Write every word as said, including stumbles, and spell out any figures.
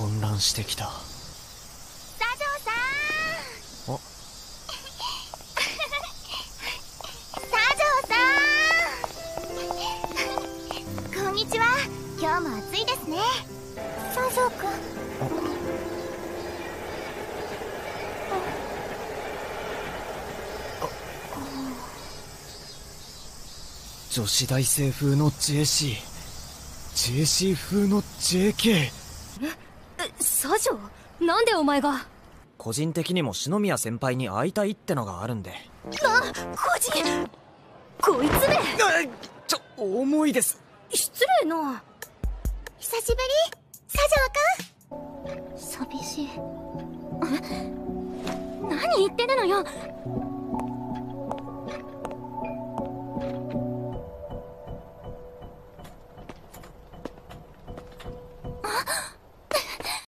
混乱してきた。 左丞さん。 あ左丞さん。こんにちは。今日も暑いですね。左丞くん。 女子大生風の ジェーシー、 ジェーシー 風の ジェーケー。 え、え、左丞、なんでお前が。 個人的にも篠宮先輩に会いたいってのがあるんで。 な、個人、こいつめ。 ちょ、重いです。 失礼な。 久しぶり、左丞くん。寂しい。 何言ってるのよ。